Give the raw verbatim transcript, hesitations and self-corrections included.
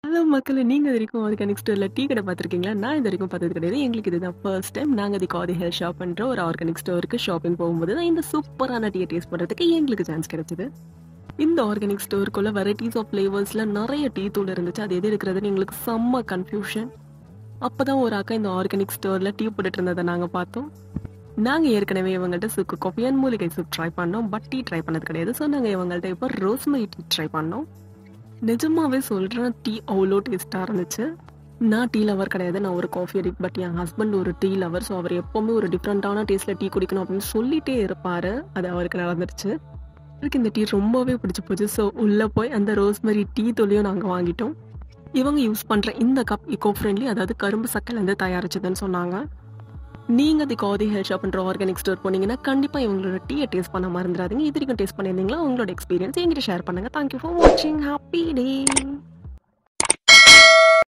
Hello மக்களே, நீங்க இதுவரைக்கும் ஆர்கானிக் ஸ்டோர்ல டீ கடை பார்த்துருக்கீங்களா? நான் இது வரைக்கும் பார்த்தது கிடையாது. எங்களுக்கு இதுதான் ஃபர்ஸ்ட் டைம். நாங்க தி காதி ஹெல்த் ஷாப்ன்ற ஒரு ஆர்கானிக் ஸ்டோருக்கு ஷாப்பிங் போகும்போது தான் இந்த சூப்பரான டீயை டேஸ்ட் பண்ணுறதுக்கு எங்களுக்கு சான்ஸ் கிடைச்சது. இந்த ஆர்கானிக் ஸ்டோருக்குள்ள வெரைட்டிஸ் ஆஃப் ஃப்ளேவர்ஸ்ல நிறைய டீ தூள் இருந்துச்சு. அது எது இருக்கிறதுன்னு எங்களுக்கு செம்ம கன்ஃபியூஷன். அப்பதான் ஒரு அக்கா இந்த ஆர்கானிக் ஸ்டோர்ல டீ போட்டுட்டு இருந்ததை நாங்கள் பார்த்தோம். நாங்கள் ஏற்கனவே இவங்கள்ட்ட சுக்கு காஃபி அண்ட் மூலிகை சூப் ட்ரை பண்ணோம், பட் டீ ட்ரை பண்ணது கிடையாது. ஸோ நாங்கள் இவங்கள்ட்ட இப்போ ரோஸ்மெரி டீ ட்ரை பண்ணோம். நிஜமாவே சொல்கிறேன், டீ அவ்வளோ டேஸ்ட்டாக இருந்துச்சு. நான் டீ லவர் கிடையாது, நான் ஒரு காஃபி அடிக்ட். பட் என் ஹஸ்பண்ட் ஒரு டீ லவர். ஸோ அவர் எப்போவுமே ஒரு டிஃப்ரெண்ட்டான டேஸ்ட்டில் டீ குடிக்கணும் அப்படின்னு சொல்லிகிட்டே இருப்பார். அது அவருக்கு நடந்துருச்சு. எனக்கு இந்த டீ ரொம்பவே பிடிச்சி போச்சு. ஸோ உள்ளே போய் அந்த ரோஸ்மெரி டீ தூளையும் நாங்கள் வாங்கிட்டோம். இவங்க யூஸ் பண்ணுற இந்த கப் இக்கோ ஃப்ரெண்ட்லி, அதாவது கரும்பு சக்கையிலேருந்து தயாரிச்சதுன்னு சொன்னாங்க. நீங்கள் தி காதி ஹெல்த் ஷாப்ன்ற ஆர்கானிக் ஸ்டோர் போனீங்கன்னா கண்டிப்பாக இவங்களோட டீயை டேஸ்ட் பண்ண மறந்துடாதீங்க. இது வரைக்கும் டேஸ்ட் பண்ணியிருந்தீங்களா? உங்களோட எக்ஸ்பீரியன்ஸ் என்கிட்ட ஷேர் பண்ணுங்கள். தேங்க்யூ ஃபார் வாட்சிங். ஹாப்பி டே.